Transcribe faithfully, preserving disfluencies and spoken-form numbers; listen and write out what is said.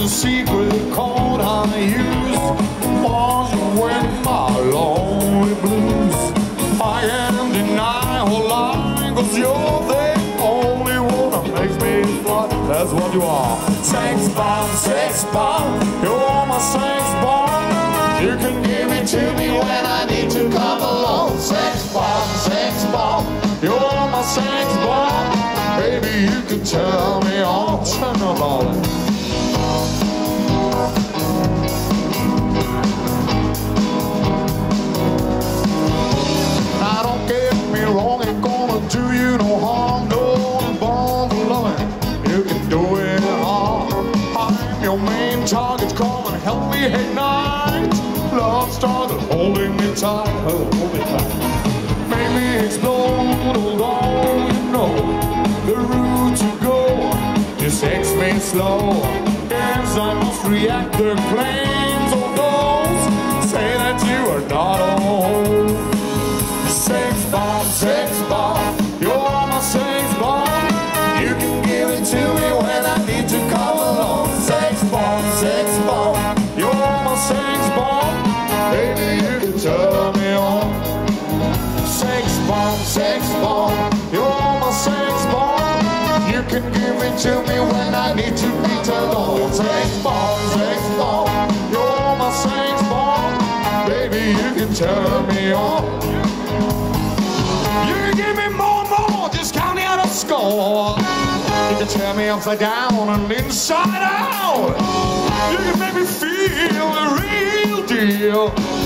the secret chord I use was when my lonely blues. I can't deny or lie, cause you're the only one that makes me fly. That's what you are. Sex bomb, sex bomb, you're my sex bomb. You can give it to me when I need to come along. Sex bomb, sex bomb, you're my sex bomb. Baby, you can tell me on, turn the volume. Now don't get me wrong, ain't gonna do you no harm. No one born for loving, you can do it hard. I'm your main target, come and help me ignite. Love started holding me tight, oh, hold me tight. Make me explode, although you know the route to go is sex me slow. Yes, I must react the claims of those say that you are not home. Sex bomb, sex bomb, you're my sex bomb. You can give it to me when I need to come along. Sex bomb, sex bomb, you're my sex bomb. Baby, you can turn me on. Sex bomb, sex bomb, you're my sex bomb. You can give it to me when I need to be turned on. Sex bomb, sex bomb, you're my sex bomb. Baby, you can turn me on. You can give me more and more, just count me out a score. You can turn me upside down and inside out. You can make me feel the real deal.